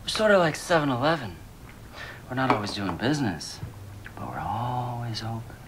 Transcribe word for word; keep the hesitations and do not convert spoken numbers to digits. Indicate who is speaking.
Speaker 1: We're sort of like seven eleven. We're not always doing business, but we're always open.